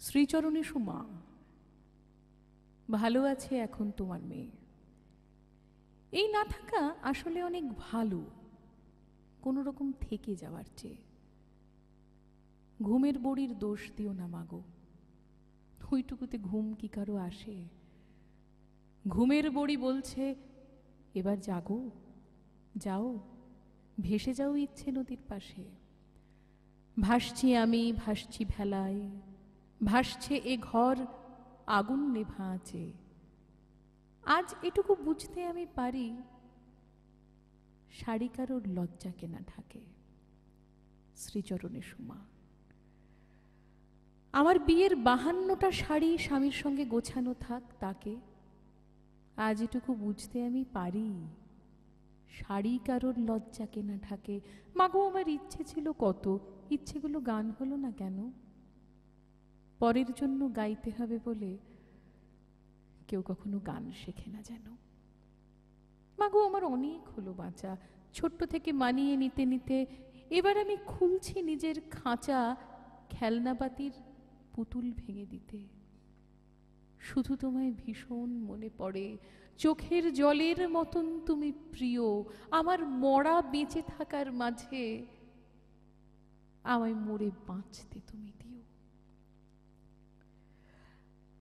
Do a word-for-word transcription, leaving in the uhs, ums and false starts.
শ্রীচরণে সুমা, ভালো আছে এখন তোমার মেয়ে? এই না থাকা আসলে অনেক ভালো, কোনো রকম থেকে যাওয়ার চেয়ে। ঘুমের বড়ির দোষ দিও না মাগো, ওইটুকুতে ঘুম কি কারো আসে? ঘুমের বড়ি বলছে এবার জাগো, যাও, ভেসে যাও ইচ্ছে নদীর পাশে। ভাসছি আমি, ভাসছি ভেলায়, ভাসছে এ ঘর আগুন নেভা আছে। আজ এটুকু বুঝতে আমি পারি, শাড়ি কারোর লজ্জা কেনা ঢাকে। শ্রীচরণে সুমা, আমার বিয়ের বাহান্নটা শাড়ি স্বামীর সঙ্গে গোছানো থাক তাকে, আজ এটুকু বুঝতে আমি পারি, শাড়ি কারোর লজ্জা কেনা ঢাকে। মাগো, আমার ইচ্ছে ছিল কত, ইচ্ছেগুলো গান হলো না কেন? পরের জন্য গাইতে হবে বলে কেউ কখনো গান শেখে না যেন। মাগো, আমার অনেক হলো বাঁচা, ছোট্ট থেকে মানিয়ে নিতে নিতে এবার আমি খুলছি নিজের খাঁচা, খেলনাপাতির পুতুল ভেঙে দিতে। শুধু তোমায় ভীষণ মনে পড়ে, চোখের জলের মতন তুমি প্রিয়, আমার মরা বেঁচে থাকার মাঝে আমায় মরে বাঁচতে তুমি দিও।